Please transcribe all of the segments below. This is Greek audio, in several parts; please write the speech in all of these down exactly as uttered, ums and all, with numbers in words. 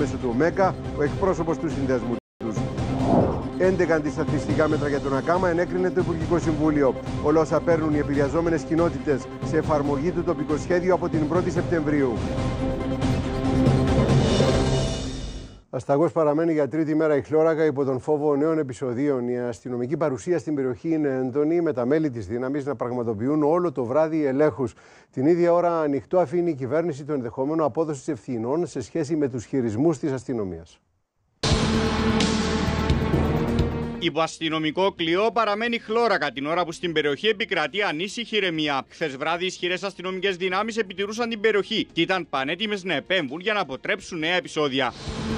μέσω του ΟΜΕΚΑ, ο εκπρόσωπος του συνδέσμου τους. έντεκα αντισταθμιστικά μέτρα για τον ΑΚΑΜΑ ενέκρινε το Υπουργικό Συμβούλιο. Όλα όσα παίρνουν οι επηρεαζόμενες κοινότητες σε εφαρμογή του τοπικού σχέδιου από την πρώτη Σεπτεμβρίου. Ασταγός παραμένει για τρίτη μέρα η Χλώρακα υπό τον φόβο νέων επεισοδίων. Η αστυνομική παρουσία στην περιοχή είναι έντονη, με τα μέλη της δύναμης να πραγματοποιούν όλο το βράδυ ελέγχους. Την ίδια ώρα ανοιχτό αφήνει η κυβέρνηση το ενδεχόμενο απόδοσης ευθυνών σε σχέση με τους χειρισμούς της αστυνομίας. Υπό αστυνομικό κλειό παραμένει Χλώρακα την ώρα που στην περιοχή επικρατεί ανήσυχη ηρεμία. Χθες βράδυ ισχυρές αστυνομικές δυνάμεις επιτηρούσαν την περιοχή και ήταν πανέτοιμες να επέμβουν για να αποτρέψουν νέα επεισόδια.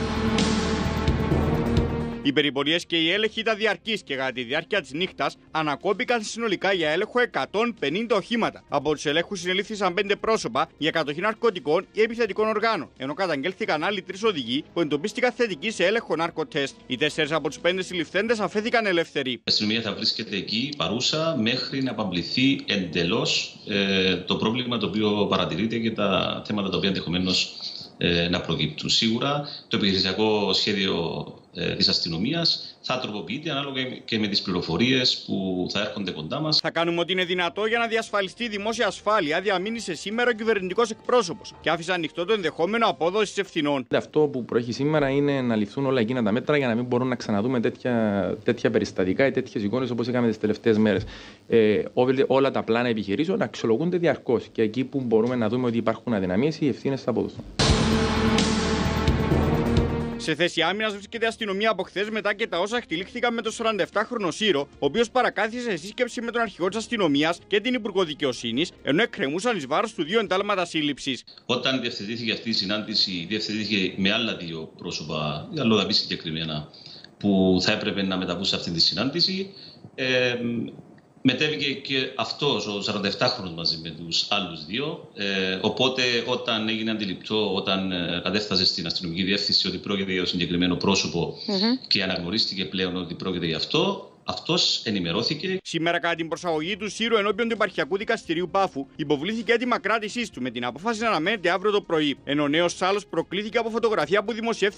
Οι περιπολίες και οι έλεγχοι ήταν διαρκείς και κατά τη διάρκεια της νύχτας ανακόπηκαν συνολικά για έλεγχο εκατόν πενήντα οχήματα. Από τους ελέγχους συνελήφθησαν πέντε πρόσωπα για κατοχή ναρκωτικών ή επιθετικών οργάνων, ενώ καταγγέλθηκαν άλλοι τρεις οδηγοί που εντοπίστηκαν θετικοί σε έλεγχο ναρκοτέστ. Οι τέσσερις από τους πέντε συλληφθέντες αφέθηκαν ελεύθεροι. Η αστυνομία θα βρίσκεται εκεί παρούσα μέχρι να απαμπληθεί εντελώς ε, το πρόβλημα το οποίο παρατηρείται και τα θέματα τα οποία ενδεχομένως ε, να προκύπτουν. Σίγουρα το επιχειρησιακό σχέδιο ε, της αστυνομίας θα τροποποιείται ανάλογα και με τις πληροφορίες που θα έρχονται κοντά μας. Θα κάνουμε ό,τι είναι δυνατό για να διασφαλιστεί η δημόσια ασφάλεια, διαμήνυσε σήμερα ο κυβερνητικός εκπρόσωπος και άφησε ανοιχτό το ενδεχόμενο απόδοσης ευθυνών. Αυτό που προέχει σήμερα είναι να ληφθούν όλα εκείνα τα μέτρα για να μην μπορούν να ξαναδούμε τέτοια, τέτοια περιστατικά ή τέτοιες εικόνες όπως είχαμε τις τελευταίες μέρες. Ε, όλα τα πλάνα επιχειρήσεων αξιολογούνται διαρκώς και εκεί που μπορούμε να δούμε ότι υπάρχουν αδυναμίες, οι ευθύνες θα αποδοθούν. Σε θέση άμυνας βρίσκεται η αστυνομία από χθες μετά και τα όσα εκτυλίχθηκαν με τον σαρανταεφτάχρονο Σύρο, ο οποίος παρακάθισε σε σύσκεψη με τον αρχηγό της αστυνομίας και την Υπουργό Δικαιοσύνης, ενώ εκκρεμούσαν εις βάρος του δύο εντάλματα σύλληψης. Όταν διευθετήθηκε αυτή η συνάντηση, διευθετήθηκε με άλλα δύο πρόσωπα, αλλοδαπή συγκεκριμένα, που θα έπρεπε να μεταβούν σε αυτή τη συνάντηση. Ε, Μετέβηκε και αυτός ο σαρανταεφτάχρονος μαζί με τους άλλους δύο. Ε, οπότε, όταν έγινε αντιληπτό, όταν ε, κατέφτασε στην αστυνομική διεύθυνση ότι πρόκειται για το συγκεκριμένο πρόσωπο mm-hmm. και αναγνωρίστηκε πλέον ότι πρόκειται για αυτό, αυτός ενημερώθηκε. Σήμερα, κατά την προσαγωγή του Σύρου ενώπιον του Επαρχιακού Δικαστηρίου Πάφου, υποβλήθηκε έτοιμα κράτησής του με την απόφαση να αναμένεται αύριο το πρωί. Ενώ ο νέος άλλος προκλήθηκε από φωτογραφία που δημοσιεύθηκε